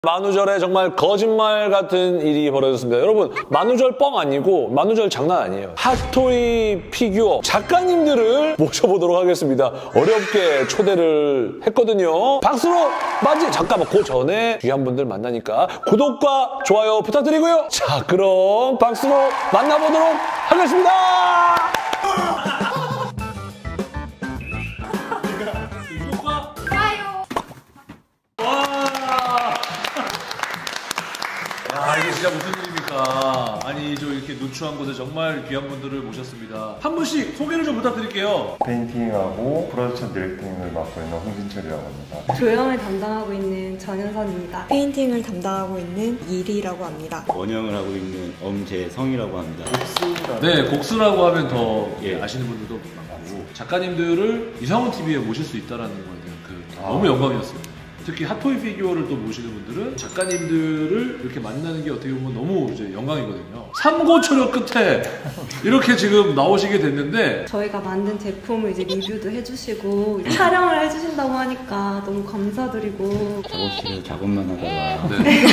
만우절에 정말 거짓말 같은 일이 벌어졌습니다. 여러분, 만우절 뻥 아니고 만우절 장난 아니에요. 핫토이 피규어 작가님들을 모셔보도록 하겠습니다. 어렵게 초대를 했거든요. 박수로 맞이. 잠깐만, 그 전에 귀한 분들 만나니까 구독과 좋아요 부탁드리고요. 자, 그럼 박수로 만나보도록 하겠습니다. 구독과 좋아요. 아, 이게 진짜 무슨 일입니까? 아니, 저 이렇게 누추한 곳에 정말 귀한 분들을 모셨습니다. 한 분씩 소개를 좀 부탁드릴게요. 페인팅하고 프로덕션 디렉팅을 맡고 있는 홍진철이라고 합니다. 조형을 담당하고 있는 전현선입니다. 페인팅을 담당하고 있는 이리라고 합니다. 원형을 하고 있는 엄재성이라고 합니다. 네, 곡수라고 하면 더 아시는 분들도 많고, 작가님들을 이상훈 TV에 모실 수 있다는 거에 대한 너무 영광이었어요. 특히 핫토이 피규어를 또 모시는 분들은 작가님들을 이렇게 만나는 게 어떻게 보면 너무 이제 영광이거든요. 삼고초려 끝에 이렇게 지금 나오시게 됐는데, 저희가 만든 제품을 이제 리뷰도 해주시고 촬영을 해주신다고 하니까 너무 감사드리고, 작업실에서 작업만 하다가 네.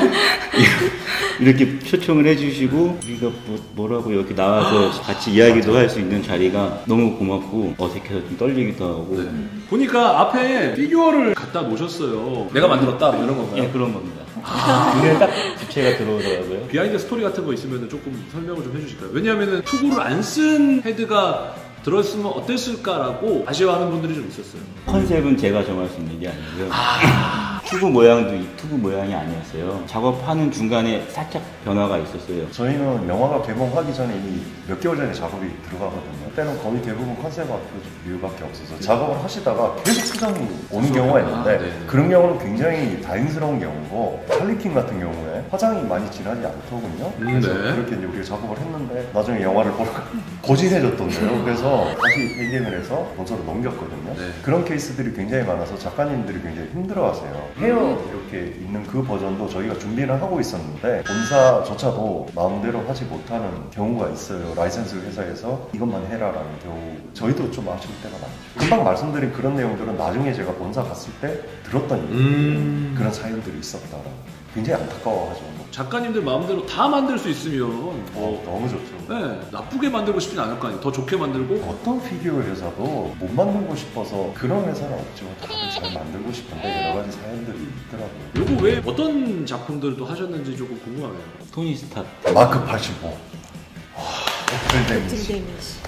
이렇게 초청을 해주시고 우리가 뭐라고 여기 나와서 같이 이야기도 할 수 있는 자리가 너무 고맙고 어색해서 좀 떨리기도 하고. 네. 보니까 앞에 피규어를 갖다 놓으셨어요. 내가 만들었다 뭐 이런 건가요? 예, 그런 겁니다. 눈에 딱 부채가 들어오더라고요. 비하인드 스토리 같은 거 있으면 조금 설명을 좀 해주실까요? 왜냐하면 투구를 안 쓴 헤드가 들었으면 어땠을까라고 아쉬워하는 분들이 좀 있었어요. 컨셉은 제가 정할 수 있는 게 아니고요. 투구 모양도 이 투구 모양이 아니었어요. 작업하는 중간에 살짝 변화가 있었어요. 저희는 영화가 개봉하기 전에 이미 몇 개월 전에 작업이 들어가거든요. 그때는 거의 대부분 컨셉 아트류밖에 없어서 작업을 하시다가 계속 수정이 오는 경우가 있는데 그런 경우는 굉장히 다행스러운 경우고, 할리퀸 같은 경우에 화장이 많이 진하지 않더군요. 그래서 그렇게 이제 우리가 작업을 했는데 나중에 영화를 보러 고진해졌던데요. 그래서 다시 페인팅을 해서 본사로 넘겼거든요. 그런 케이스들이 굉장히 많아서 작가님들이 굉장히 힘들어하세요. 헤어 이렇게 있는 그 버전도 저희가 준비를 하고 있었는데 본사조차도 마음대로 하지 못하는 경우가 있어요. 라이센스 회사에서 이것만 해라라는 경우, 저희도 좀 아쉬울 때가 많죠. 금방 말씀드린 그런 내용들은 나중에 제가 본사 갔을 때 들었던 얘기, 그런 사연들이 있었다라는, 굉장히 안타까워하죠. 작가님들 마음대로 다 만들 수 있으면 너무 좋죠. 네, 나쁘게 만들고 싶진 않을 거 아니에요. 더 좋게 만들고. 어떤 피규어 회사도 못 만들고 싶어서 그런 회사는 없죠. 다들 잘 만들고 싶은데 여러 가지 사연들이 있더라고요. 요거 왜 어떤 작품들을 또 하셨는지 조금 궁금하네요. 토니 스타트, 마크 85, 애플 데미지. 딜데미지.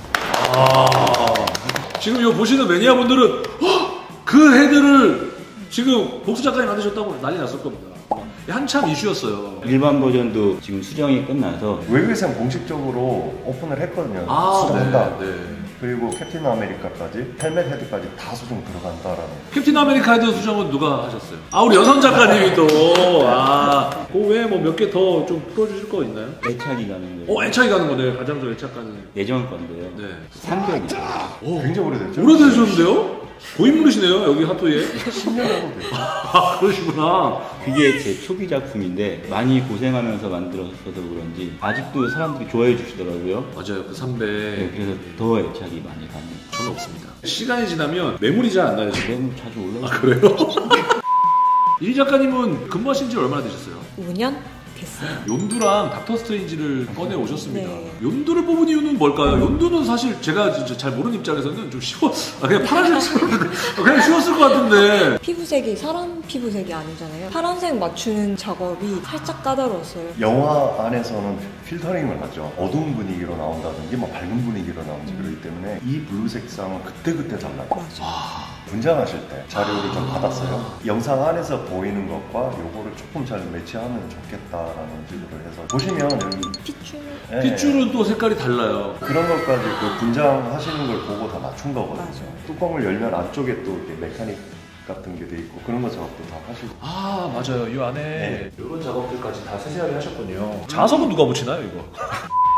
지금 이거 보시는 매니아분들은 그 헤드를 지금 복수 작가님 만드셨다고 난리 났을 겁니다. 한참 이슈였어요. 일반 버전도 지금 수정이 끝나서 외국에서는 공식적으로 오픈을 했거든요. 수정한다. 네. 그리고 캡틴 아메리카까지, 헬멧 헤드까지 다 수정 들어간다라는. 캡틴 아메리카 헤드 수정은 누가 하셨어요? 우리 여성 작가님이 또. 그 외에 뭐 몇 개 더 좀 풀어주실 거 있나요? 애착이 가는 거예요. 애착이 가는 거네. 가장 좀 애착 가는. 예전 건데요. 네. 300이죠. 굉장히 오래됐죠? 오래되셨는데요? 고인물이시네요, 여기 핫토이에. 10년 정도 됐죠. 그러시구나. 그게 제 초기 작품인데 많이 고생하면서 만들었어서 그런지 아직도 사람들이 좋아해 주시더라고요. 맞아요, 그 300. 네, 그래서 더 애착이 많이 가는. 저는 없습니다. 시간이 지나면 매물이 잘 안 나요, 지금. 매물 자주 올라가요. 그래요? 이 작가님은 근무하신 지 얼마나 되셨어요? 5년 됐어요. 욘두랑 닥터 스트레인지를 꺼내 오셨습니다. 네. 욘두를 뽑은 이유는 뭘까요? 욘두는 사실 제가 진짜 잘 모르는 입장에서는 좀 쉬워, 그냥 파란색 그냥 쉬웠을 것 같은데. 피부색이 사람 피부색이 아니잖아요. 파란색 맞추는 작업이 살짝 까다로웠어요. 영화 안에서는 필터링을 하죠. 어두운 분위기로 나온다든지 뭐 밝은 분위기로 나오는지 그렇기 때문에 이 블루 색상은 그때그때 달라요. 맞아요. 분장하실 때 자료를 좀 받았어요. 영상 안에서 보이는 것과 요거를 조금 잘 매치하면 좋겠다라는 식으로 해서 보시면 여기 피추. 네, 빗줄은 또 색깔이 달라요. 그런 것까지 그 분장하시는 걸 보고 다 맞춘 거거든요. 맞아요. 뚜껑을 열면 안쪽에 또 이렇게 메카닉 같은 게 돼 있고 그런 거 작업도 다 하시고. 맞아요. 이 안에 이런 작업들까지 다 세세하게 하셨군요. 자석은 누가 붙이나요, 이거?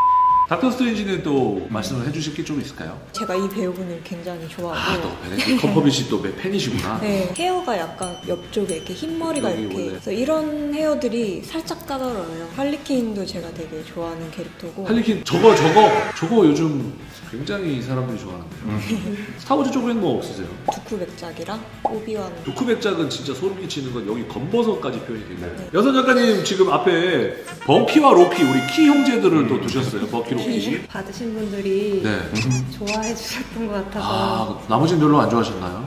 닥터 스트레인지는 또 말씀을 해주실 게 좀 있을까요? 제가 이 배우분을 굉장히 좋아하고 또 베네딕트 컴퍼비치 또 팬이시구나. 네, 헤어가 약간 옆쪽에 이렇게 흰머리가 여기 이렇게 원래. 그래서 이런 헤어들이 살짝 까다로워요. 할리퀸도 제가 되게 좋아하는 캐릭터고 할리퀸 저거 요즘 굉장히 이 사람들이 좋아하는데요. 스타워즈 쪽에는 뭐 없으세요? 두쿠백작이랑 오비완 두쿠백작은 진짜 소름 끼치는 건 여기 검버섯까지 표현이 되고 여선 작가님 지금 앞에 버키와 로키 우리 키 형제들을 또 두셨어요. 버키 로키. 받으신 분들이 네. 좋아해 주셨던 것 같아서 아 나머지는 별로 안 좋아하셨나요?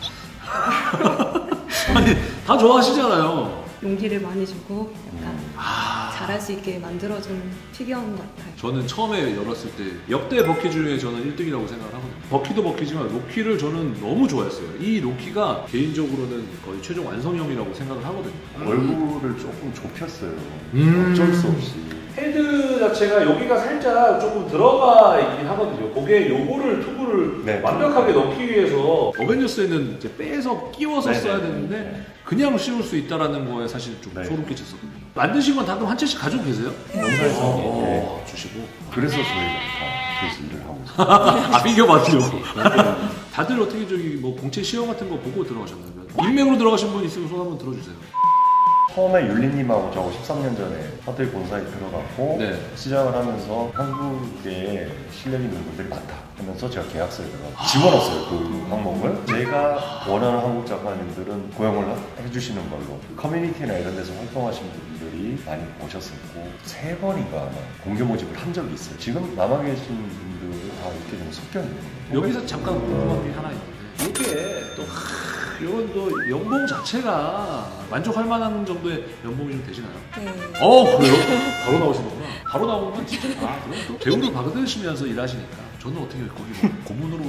아니 다 좋아하시잖아요. 용기를 많이 주고 약간 잘할 수 있게 만들어준 피규어인 것 같아요. 저는 처음에 열었을 때 역대 버키 중에 저는 1등이라고 생각을 하거든요. 버키도 버키지만 로키를 저는 너무 좋아했어요. 이 로키가 개인적으로는 거의 최종 완성형이라고 생각을 하거든요. 얼굴을 조금 좁혔어요. 어쩔 수 없이. 헤드 자체가 여기가 살짝 조금 들어가 있긴 하거든요. 그게 요거를 투구를 네. 완벽하게 넣기 위해서 어벤져스에는 이제 빼서 끼워서 네, 써야 네, 되는데 네. 그냥 씌울 수 있다라는 거에 사실 좀 네. 소름 끼쳤었거든요. 만드신 건 다 그럼 한 채씩 가지고 계세요? 원사에서 주시고. 그래서 저희가 다 그래서 일을 하고 있어요. 아 비교 받으려고. 다들 어떻게 저기 뭐 공채 시험 같은 거 보고 들어가셨나요? 인맥으로 들어가신 분 있으면 손 한번 들어주세요. 처음에 율리님하고 저하고 13년 전에 하트웨이 본사에 들어갔고 네. 시작을 하면서 한국에 실력 있는 분들이 많다 하면서 제가 계약서에 들어가 집어넣었어요. 그 항목을 제가 원하는 한국 작가님들은 고용을 해주시는 걸로 커뮤니티나 이런 데서 활동하신 분들이 많이 오셨었고 3번인가 아마 공개 모집을 한 적이 있어요. 지금 남아 계신 분들은 다 이렇게 좀 섞여 있는 거예요. 여기서 잠깐 궁금한 게 하나 있는데 이게 또 이런 또 연봉 자체가 만족할 만한 정도의 연봉이 좀 되시나요? 네. 그래요? 바로 나오시는구나. 바로 나오면 진짜 그럼 또 배우를 받으시면서 일하시니까 저는 어떻게 거기 뭐 고문으로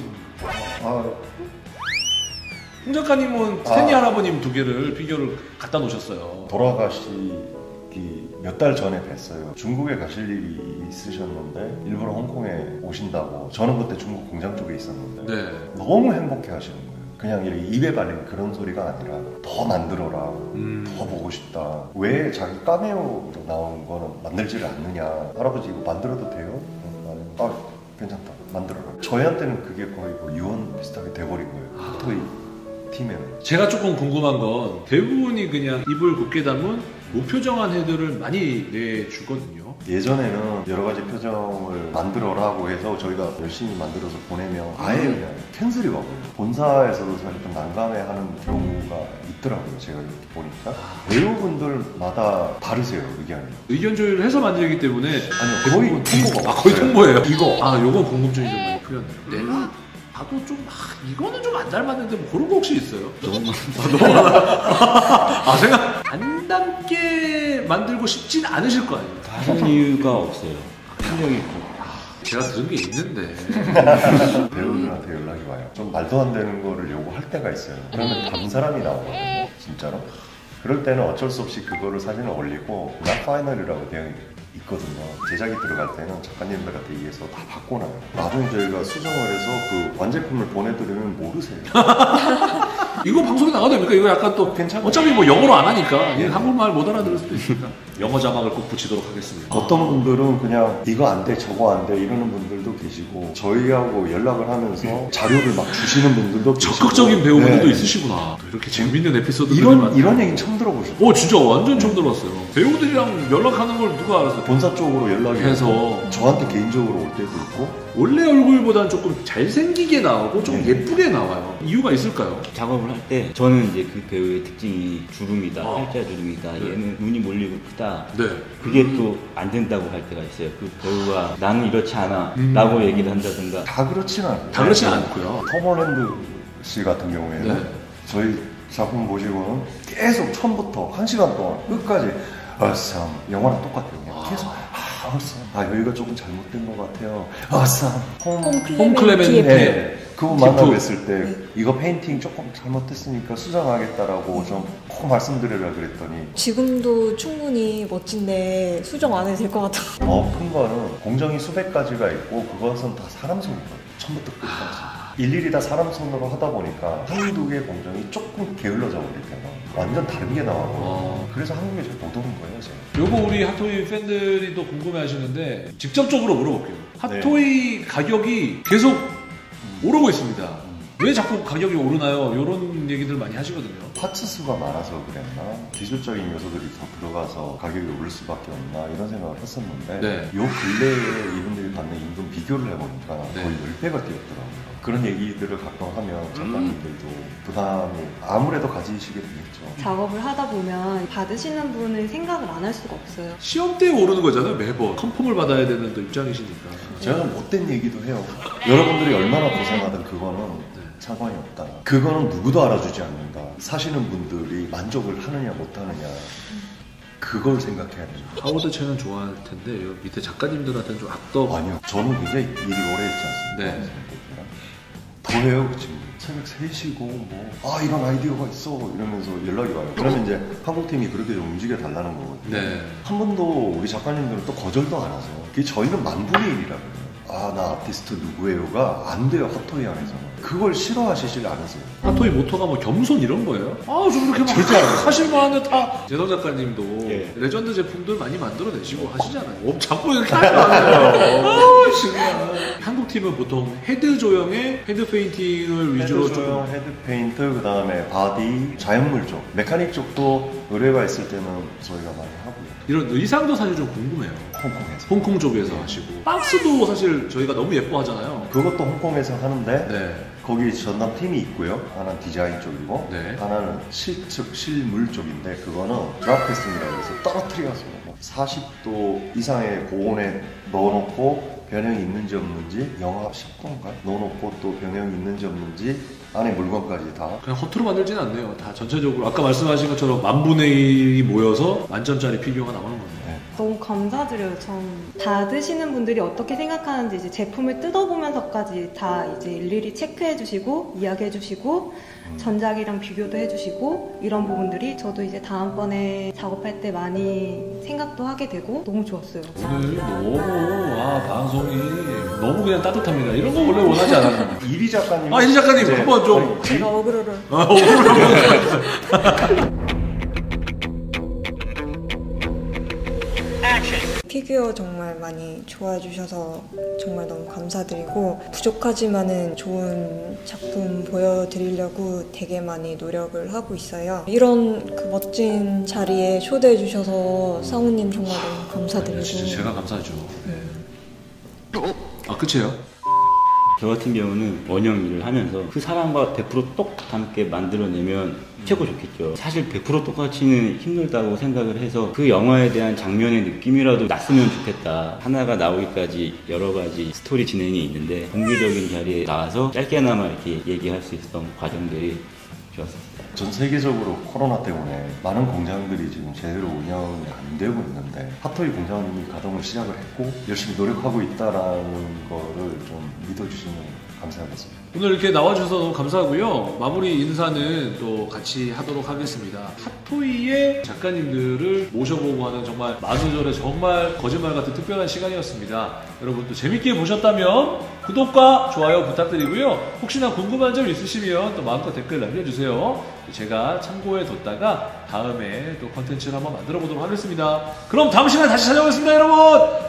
홍 작가님은 스탠리 할아버님 2개를 피규어를 갖다 놓으셨어요. 돌아가시기 몇 달 전에 뵀어요. 중국에 가실 일이 있으셨는데 일부러 홍콩에 오신다고. 저는 그때 중국 공장 쪽에 있었는데 네. 너무 행복해 하시는 거예요. 그냥 이렇게 입에 발린 그런 소리가 아니라 더 만들어라, 더 보고 싶다. 왜 자기 카메오로 나온 거는 만들지를 않느냐. 할아버지 이거 만들어도 돼요? 나는 괜찮다, 만들어라. 저희한테는 그게 거의 뭐 유언 비슷하게 돼버린 거예요. 하토이 팀에는. 제가 조금 궁금한 건 대부분이 그냥 입을 곱게 담은 무표정한 헤드를 많이 내주거든요. 예전에는 여러 가지 표정을 만들어라고 해서 저희가 열심히 만들어서 보내면 아예 그냥 캔슬이 와버려요. 본사에서도 사실 좀 난감해하는 경우가 있더라고요. 제가 이렇게 보니까 배우분들마다 다르세요, 의견이. 의견 조율을 해서 만들기 때문에 아니요, 거의 통보가 거의 없어요. 통보예요. 이거. 요건 궁금증이 좀 많이 풀렸네요. 내가 봐도 좀 이거는 좀 안 닮았는데 뭐 그런 거 혹시 있어요? 너무 많아. 생각 안 닮게 만들고 싶진 않으실 거 아니에요? 다른 이유가 없어요. 실력이 있고. 제가 들은 게 있는데 배우들한테 연락이 와요. 좀 말도 안 되는 거를 요구할 때가 있어요. 그러면 다른 사람이 나오거든요, 진짜로. 그럴 때는 어쩔 수 없이 그거를 사진을 올리고 not final이라고 되어 있거든요. 제작이 들어갈 때는 작가님들한테 의해서 다 바꿔놔요. 나중에 저희가 수정을 해서 그 완제품을 보내드리면 모르세요. 이거 방송에 나가도 됩니까? 이거 약간 또 괜찮아요. 어차피 뭐 영어로 안 하니까 한국말 못 알아들을 수도 있으니까 영어 자막을 꼭 붙이도록 하겠습니다. 어떤 분들은 그냥 이거 안 돼, 저거 안 돼 이러는 분들도 계시고 저희하고 연락을 하면서 자료를 막 주시는 분들도 계시고 적극적인 배우분들도 네. 있으시구나. 또 이렇게 재밌는 에피소드들이 많아요. 이런 얘기는 처음 들어보셨어요? 진짜 완전 처음 들어봤어요. 배우들이랑 연락하는 걸 누가 알았어요? 본사 쪽으로 연락이 해서. 오고 저한테 개인적으로 올 때도 있고 원래 얼굴보다는 조금 잘생기게 나오고 좀 예쁘게 나와요. 이유가 있을까요? 작업을 할 때 저는 이제 그 배우의 특징이 주름이다, 팔자 주름이다, 네. 얘는 눈이 몰리고 크다. 네. 그게 또 안 된다고 할 때가 있어요. 그 배우가 나는 이렇지 않아 라고 얘기를 한다든가. 다 그렇지는 않아요. 다 그렇진 않고요. 톰 홀랜드 씨 같은 경우에는 네. 저희 작품 보시고는 계속 처음부터 1시간 동안 끝까지 어썸 영화랑 똑같아요. 그냥 계속 어썸 여기가 조금 잘못된 것 같아요. 어썸 홈클레멘트. 네. 그분 만나고 기프. 있을 때 이거 페인팅 조금 잘못됐으니까 수정하겠다라고 좀 꼭 말씀드리려 그랬더니 지금도 충분히 멋진데 수정 안 해도 될 것 같아. 더 큰 거는 공정이 수백 가지가 있고 그것은 다 사람 손이거든요. 처음부터 끝까지. 일일이 다 사람 손으로 하다 보니까 한두 개 공정이 조금 게을러져 버리면 완전 다른 게 나와요. 그래서 한국에 잘 못 오는 거예요, 제가. 요거 우리 핫토이 팬들이 또 궁금해 하시는데 직접적으로 물어볼게요. 핫토이 가격이 계속 오르고 있습니다. 왜 자꾸 가격이 오르나요? 이런 얘기들 많이 하시거든요. 파츠 수가 많아서 그랬나? 기술적인 요소들이 더 들어가서 가격이 오를 수밖에 없나? 이런 생각을 했었는데 네. 요 근래에 이분들이 받는 임금 비교를 해보니까 네. 거의 10배가 뛰었더라고요. 그런 얘기들을 가끔 하면 작가님들도 부담이 아무래도 가지시게 되겠죠. 작업을 하다 보면 받으시는 분을 생각을 안 할 수가 없어요. 시험대에 오르는 거잖아요, 매번. 컨펌을 받아야 되는 또 입장이시니까. 제가 못된 얘기도 해요. 여러분들이 얼마나 고생하든 그거는 상관이 없다. 그거는 누구도 알아주지 않는다. 사시는 분들이 만족을 하느냐 못하느냐 그걸 생각해야 됩니다. 하워드 채널 좋아할 텐데 요 밑에 작가님들한테는 좀 악덕. 아니요. 저는 굉장히 일이 오래 했지 않습니까? 네. 더 해요 지금. 새벽 3시고 이런 아이디어가 있어 이러면서 연락이 와요. 그러면 이제 한국팀이 그렇게 좀 움직여 달라는 거거든요. 네. 한 번도 우리 작가님들은 또 거절도 안 하세요. 그게 저희는 만분의 1이라고요. 나 아티스트 누구예요가 안 돼요. 핫토이 안에서는. 그걸 싫어하시질 않으세요. 핫토이 모토가 뭐 겸손 이런 거예요? 좀 이렇게 막 하실만한데 다 재성 작가님도 예. 레전드 제품들 많이 만들어내시고 하시잖아요. 자꾸 이렇게 하잖아요. 한국 팀은 보통 헤드 조형의 헤드 페인팅을 위주로 헤드 조형, 헤드 페인트, 그 다음에 바디, 자연물 쪽, 메카닉 쪽도 의뢰가 있을 때는 저희가 많이 하고요. 이런 의상도 사실 좀 궁금해요. 홍콩에서. 홍콩 쪽에서 하시고 박스도 사실 저희가 너무 예뻐하잖아요. 그것도 홍콩에서 하는데 네. 거기 전담 팀이 있고요. 하나는 디자인 쪽이고 네. 하나는 실측, 실물 쪽인데 그거는 드랍 테스팅이라고 해서 떨어뜨려서 40도 이상의 고온에 넣어놓고 변형이 있는지 없는지 영하 10도인가 넣어놓고 또 변형이 있는지 없는지 안에 물건까지 다 그냥 허투루 만들지는 않네요. 다 전체적으로 아까 말씀하신 것처럼 만분의 1이 모여서 만점짜리 피규어가 나오는 거네요. 너무 감사드려요. 전 받으시는 분들이 어떻게 생각하는지 이제 제품을 뜯어보면서까지 다 이제 일일이 체크해주시고 이야기해주시고 전작이랑 비교도 해주시고 이런 부분들이 저도 이제 다음번에 작업할 때 많이 생각도 하게 되고 너무 좋았어요. 오늘 너무 방송이 너무 그냥 따뜻합니다. 이런 거 원래 원하지 않았는데. 이리 작가님 이리 작가님 한번 좀 제가 어그로를 피규어 정말 많이 좋아해 주셔서 정말 너무 감사드리고 부족하지만은 좋은 작품 보여드리려고 되게 많이 노력을 하고 있어요. 이런 그 멋진 자리에 초대해 주셔서 상우님 정말 너무 감사드리고 진짜 제가 감사하죠. 끝이에요? 저 같은 경우는 원형 일을 하면서 그 사람과 100% 똑같게 만들어내면 최고 좋겠죠. 사실 100% 똑같이는 힘들다고 생각을 해서 그 영화에 대한 장면의 느낌이라도 났으면 좋겠다. 하나가 나오기까지 여러 가지 스토리 진행이 있는데 공개적인 자리에 나와서 짧게나마 이렇게 얘기할 수 있었던 과정들이 좋았습니다. 전 세계적으로 코로나 때문에 많은 공장들이 지금 제대로 운영이 안 되고 있는데 핫토이 공장님이 가동을 시작을 했고 열심히 노력하고 있다라는 거를 좀 믿어주시면 감사하겠습니다. 오늘 이렇게 나와주셔서 너무 감사하고요. 마무리 인사는 또 같이 하도록 하겠습니다. 핫토이의 작가님들을 모셔보고 하는 정말 만우절의 정말 거짓말 같은 특별한 시간이었습니다. 여러분 또 재밌게 보셨다면 구독과 좋아요 부탁드리고요. 혹시나 궁금한 점 있으시면 또 마음껏 댓글 남겨주세요. 제가 참고해 뒀다가 다음에 또 컨텐츠를 한번 만들어 보도록 하겠습니다. 그럼 다음 시간에 다시 찾아오겠습니다, 여러분!